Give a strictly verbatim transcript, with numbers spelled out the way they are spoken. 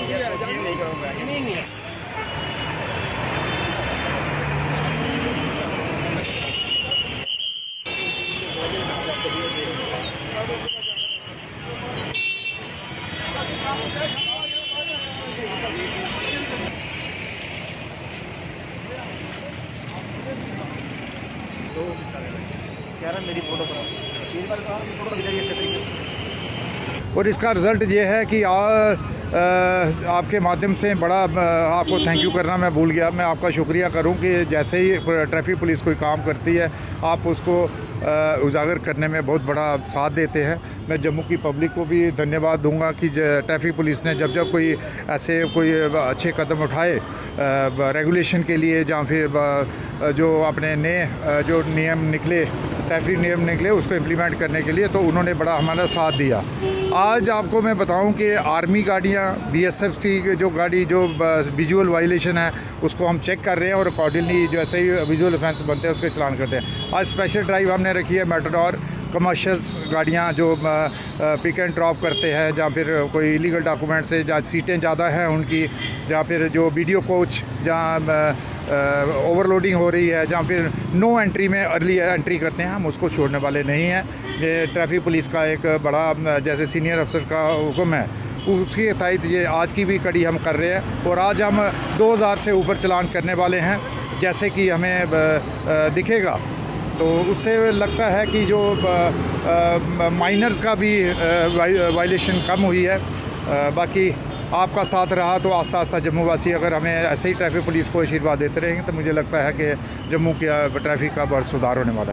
मेरी फोटो और इसका रिज़ल्ट ये है कि आ, आ, आपके माध्यम से बड़ा आपको थैंक यू करना मैं भूल गया। मैं आपका शुक्रिया करूं कि जैसे ही ट्रैफिक पुलिस कोई काम करती है आप उसको उजागर करने में बहुत बड़ा साथ देते हैं। मैं जम्मू की पब्लिक को भी धन्यवाद दूंगा कि ट्रैफिक पुलिस ने जब जब कोई ऐसे कोई अच्छे कदम उठाए रेगुलेशन के लिए, या फिर जो अपने नए जो नियम निकले, ट्रैफिक नियम निकले, उसको इम्प्लीमेंट करने के लिए, तो उन्होंने बड़ा हमारा साथ दिया। आज आपको मैं बताऊं कि आर्मी गाड़ियां, बीएसएफ की जो गाड़ी जो विजुअल वायलेशन है उसको हम चेक कर रहे हैं और अकॉर्डिंगली जैसे ही विजुअल ऑफेंस बनते हैं उसके चलान करते हैं। आज स्पेशल ड्राइव हमने रखी है मैटाडोर कमर्शियल्स गाड़ियाँ जो पिक एंड ड्रॉप करते हैं, या फिर कोई इलीगल डॉक्यूमेंट से, जहाँ सीटें ज़्यादा हैं उनकी, या फिर जो वीडियो कोच जहाँ ओवरलोडिंग हो रही है, जहाँ फिर नो एंट्री में अर्ली एंट्री करते हैं, हम उसको छोड़ने वाले नहीं हैं। ये ट्रैफिक पुलिस का एक बड़ा जैसे सीनियर अफसर का हुक्म है, उसके तहत ये आज की भी कड़ी हम कर रहे हैं। और आज हम दो हज़ार से ऊपर चलान करने वाले हैं, जैसे कि हमें दिखेगा। तो उससे लगता है कि जो माइनर्स का भी वायलेशन कम हुई है। आ, बाकी आपका साथ रहा तो आस्ता आस्ता जम्मू वासी अगर हमें ऐसे ही ट्रैफिक पुलिस को आशीर्वाद देते रहेंगे तो मुझे लगता है कि जम्मू के ट्रैफिक का बहुत सुधार होने वाला है।